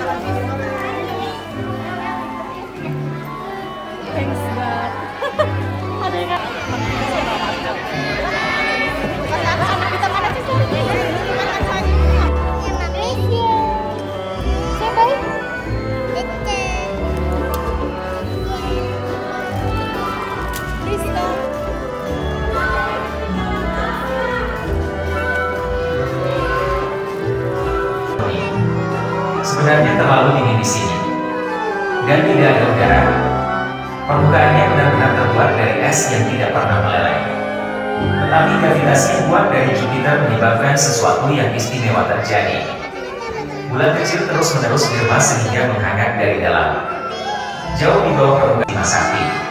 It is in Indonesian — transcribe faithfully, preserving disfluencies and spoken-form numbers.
Thanks God. Ada yang kita mana sih? Siapa ini? Rizka. Sebenarnya terlalu dingin di sini, dan tidak ada udara. Permukaannya benar-benar terbuat dari es yang tidak pernah meleleh. Tetapi gravitasi yang kuat dari Jupiter menyebabkan sesuatu yang istimewa terjadi. Bulan kecil terus-menerus dirmas sehingga menghangat dari dalam. Jauh di bawah permukaan Bima Sakti.